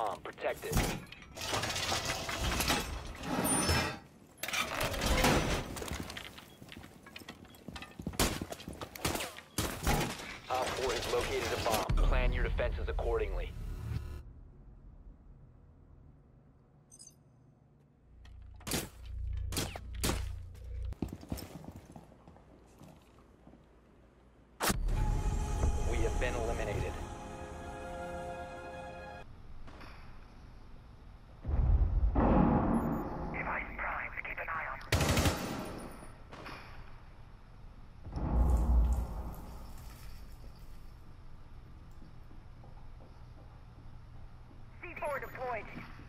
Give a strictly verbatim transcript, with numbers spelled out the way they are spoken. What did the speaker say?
bomb. Protect it. Op four has located a bomb. Plan your defenses accordingly. We have been eliminated. Device primed. Keep an eye on. C four deployed.